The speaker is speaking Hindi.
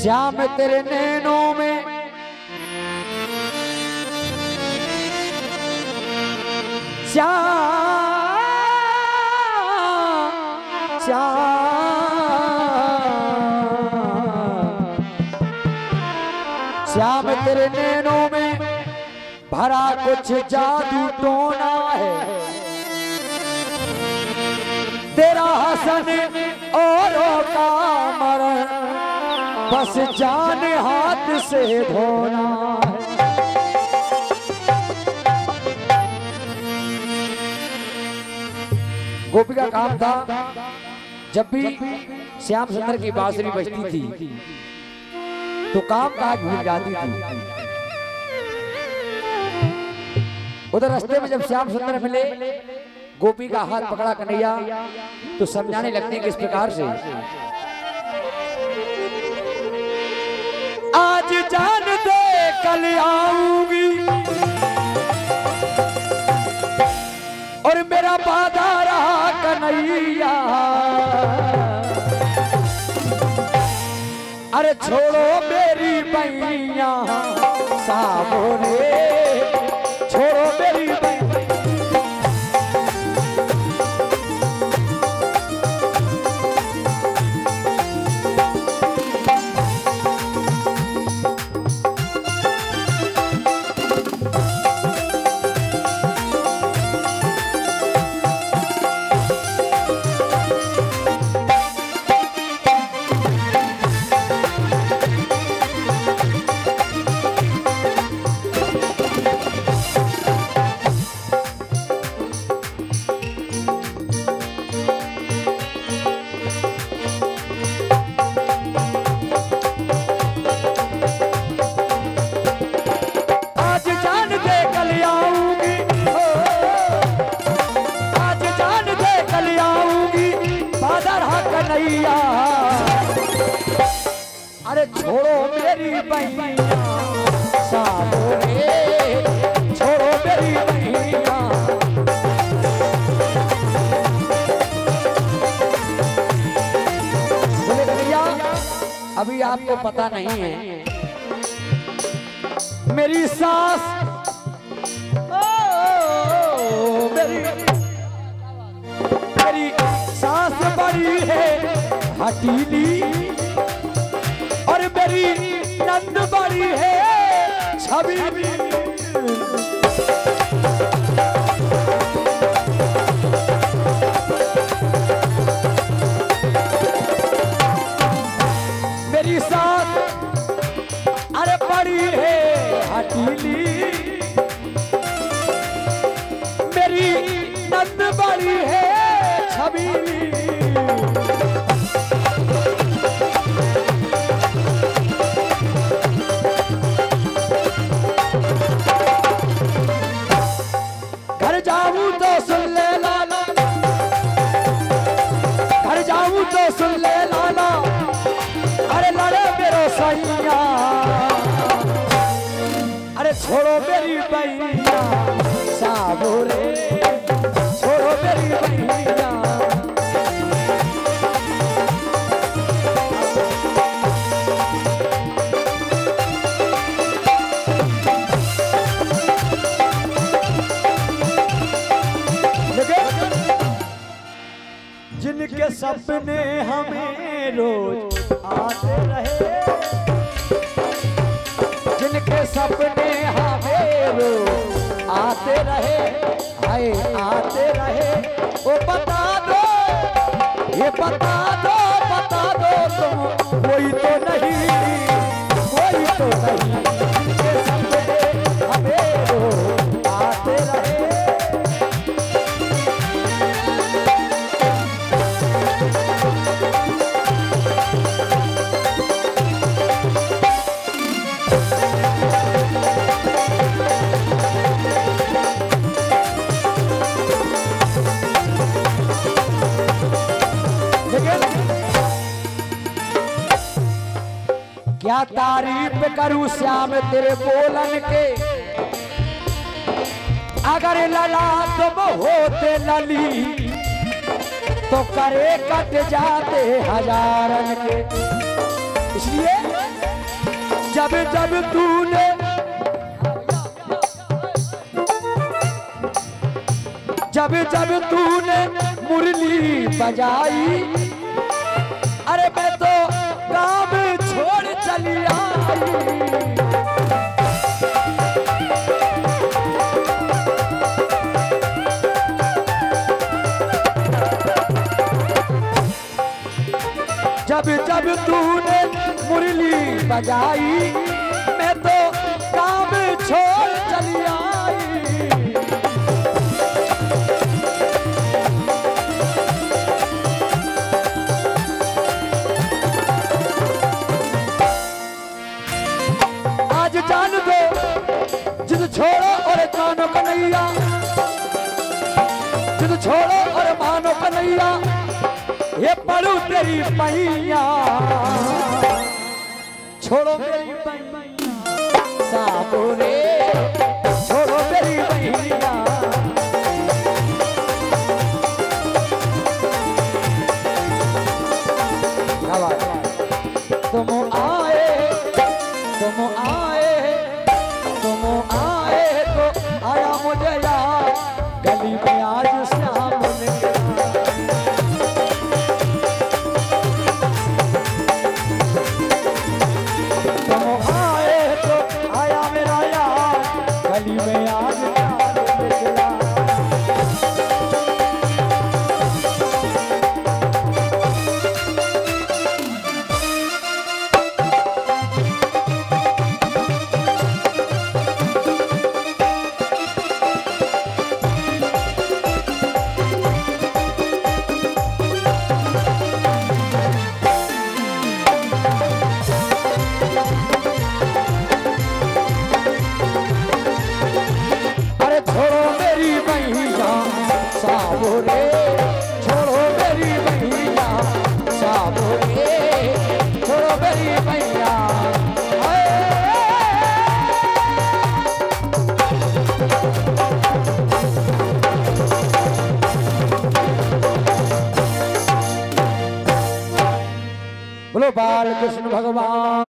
श्याम तेरे नैनों में श्याम तेरे नैनों में भरा कुछ जादू टोना है। तेरा हसन औरों का मरण बस जान हाथ से धोना है। गोपी का काम था जब भी श्याम सुंदर की बांसुरी बजती थी तो काम काज भूल जाती थी। उधर रास्ते में जब श्याम सुंदर मिले गोपी का हाथ पकड़ा कन्हैया तो समझाने लगते किस प्रकार से। आज जान दे कल आऊंगी और मेरा वादा रहा कन्हैया। अरे छोड़ो मेरी बैया साबोरे, छोड़ो मेरी बैया। अरे छोड़ो मेरी बहिया साबोरे, छोड़ो मेरी बहिया। बोले भैया अभी आपको पता नहीं है मेरी सास मेरी सास बड़ी है हटीली और मेरी नंद बड़ी है छबीली। मेरी सास अरे बड़ी है हटीली, मेरी नंद बड़ी है छबीली। घर जाऊं तो सुन ले लाला, घर जाऊं तो सुन ले लाला, अरे लड़े मेरो सैया। अरे छोड़ो मेरी बैया साबोरे, छोड़ो मेरी बैया। जिनके सपने हमें रोज आते रहे, जिनके सपने हमें रोज आते रहे, हाय आते रहे, वो बता दो, ये बता दो तुम कोई तो नहीं, कोई तो नहीं। जिनके सपने हमें रोज आते रहे, क्या तारीफ करूं श्याम तेरे बोलन के। अगर लला तुम होते लली तो करे कट जाते हजारन के। इसलिए जब जब तूने जब जब तूने मुरली बजाई, अरे मैं तो काम छोड़ चली आई। जब जब तूने मुरली बजाई, मैं तो काम छोड़ चली आई। आज जान दो जिद छोड़ो और जानो कन्हैया, जिद छोड़ो और मानो कन्हैया, ये पढ़ू तेरी पैया, छोड़ो मेरी पैया साबुरे, छोड़ो मेरी पैया। तुम आए तुम आए तुम आए तो आया मुझे याद, गली में आज श्याम मिल गया। गली में आज साबुरे, छोड़ो मेरी मैया साबुरे, छोड़ो मेरी मैया। बोलो बाल कृष्ण भगवान।